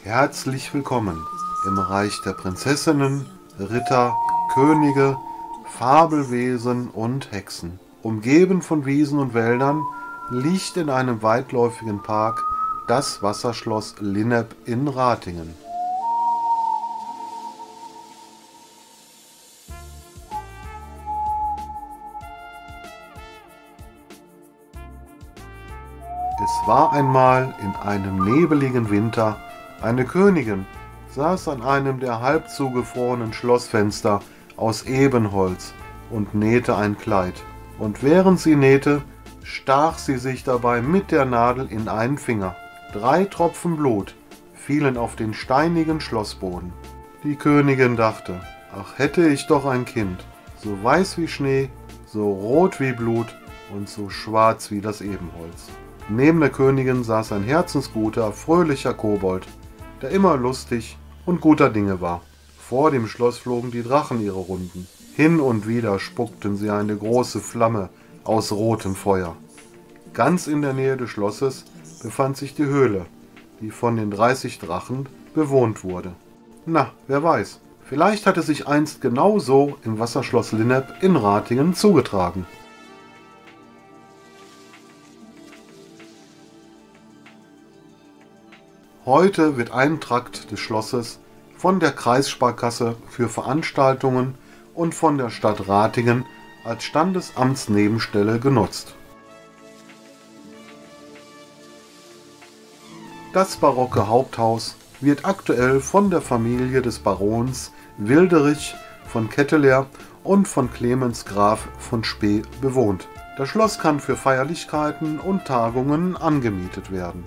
Herzlich willkommen im Reich der Prinzessinnen, Ritter, Könige, Fabelwesen und Hexen. Umgeben von Wiesen und Wäldern liegt in einem weitläufigen Park das Wasserschloss Linnep in Ratingen. Es war einmal in einem nebeligen Winter eine Königin, saß an einem der halb zugefrorenen Schlossfenster aus Ebenholz und nähte ein Kleid. Und während sie nähte, stach sie sich dabei mit der Nadel in einen Finger. 3 Tropfen Blut fielen auf den steinigen Schlossboden. Die Königin dachte, ach, hätte ich doch ein Kind, so weiß wie Schnee, so rot wie Blut und so schwarz wie das Ebenholz. Neben der Königin saß ein herzensguter, fröhlicher Kobold, der immer lustig und guter Dinge war. Vor dem Schloss flogen die Drachen ihre Runden. Hin und wieder spuckten sie eine große Flamme aus rotem Feuer. Ganz in der Nähe des Schlosses befand sich die Höhle, die von den 30 Drachen bewohnt wurde. Na, wer weiß, vielleicht hat es sich einst genau so im Wasserschloss Linnep in Ratingen zugetragen. Heute wird ein Trakt des Schlosses von der Kreissparkasse für Veranstaltungen und von der Stadt Ratingen als Standesamtsnebenstelle genutzt. Das barocke Haupthaus wird aktuell von der Familie des Barons Wilderich von Ketteler und von Clemens Graf von Spee bewohnt. Das Schloss kann für Feierlichkeiten und Tagungen angemietet werden.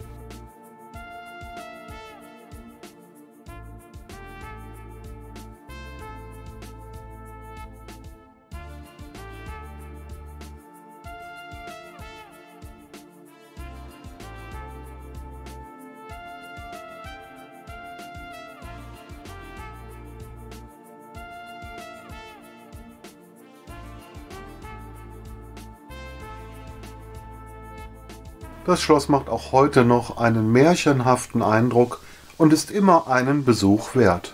Das Schloss macht auch heute noch einen märchenhaften Eindruck und ist immer einen Besuch wert.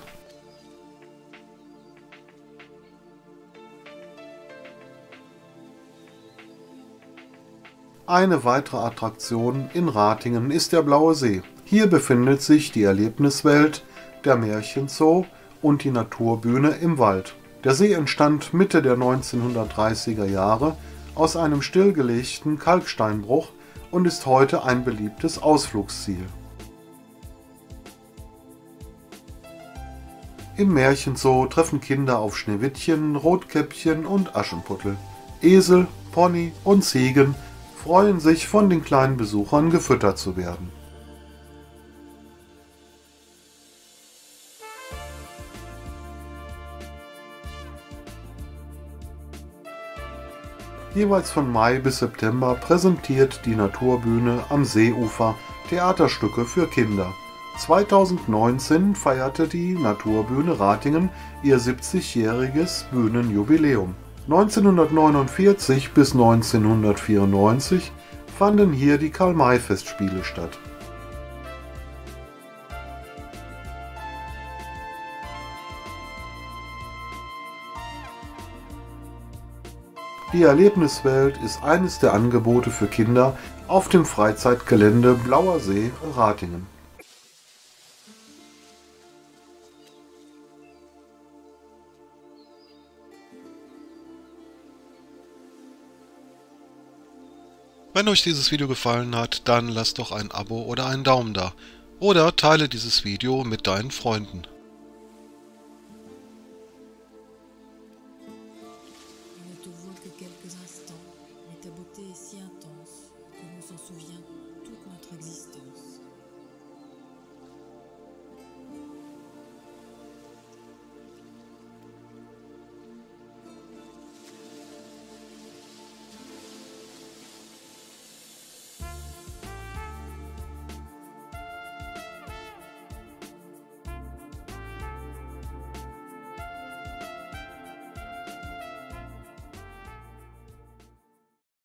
Eine weitere Attraktion in Ratingen ist der Blaue See. Hier befindet sich die Erlebniswelt, der Märchenzoo und die Naturbühne im Wald. Der See entstand Mitte der 1930er Jahre aus einem stillgelegten Kalksteinbruch und ist heute ein beliebtes Ausflugsziel. Im Märchenzoo treffen Kinder auf Schneewittchen, Rotkäppchen und Aschenputtel. Esel, Pony und Ziegen freuen sich, von den kleinen Besuchern gefüttert zu werden. Jeweils von Mai bis September präsentiert die Naturbühne am Seeufer Theaterstücke für Kinder. 2019 feierte die Naturbühne Ratingen ihr 70-jähriges Bühnenjubiläum. 1949 bis 1994 fanden hier die Karl-May-Festspiele statt. Die Erlebniswelt ist eines der Angebote für Kinder auf dem Freizeitgelände Blauer See Ratingen. Wenn euch dieses Video gefallen hat, dann lasst doch ein Abo oder einen Daumen da. Oder teile dieses Video mit deinen Freunden. On ne te voit que quelques instants, mais ta beauté est si intense que l'on s'en souvient toute notre existence.